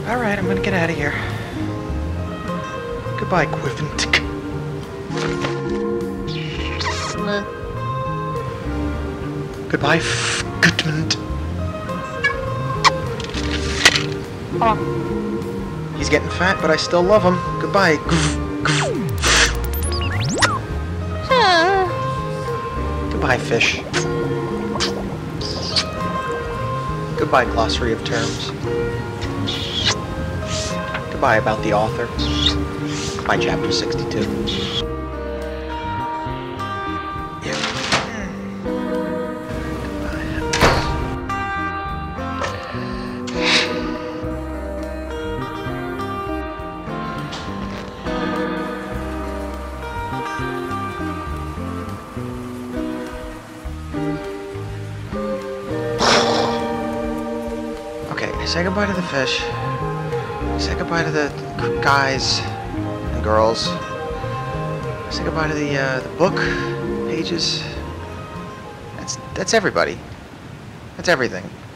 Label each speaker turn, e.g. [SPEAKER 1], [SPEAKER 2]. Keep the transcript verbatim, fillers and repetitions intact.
[SPEAKER 1] Alright, I'm gonna get out of here. Goodbye, Gwyntik. Goodbye, F Gutmund.
[SPEAKER 2] Oh.
[SPEAKER 1] He's getting fat, but I still love him. Goodbye. Goodbye, fish. Goodbye, glossary of terms. Goodbye about the author. Goodbye, chapter sixty-two. Okay, say goodbye to the fish. Say goodbye to the guys and girls. Say goodbye to the uh, the book pages. That's that's everybody. That's everything.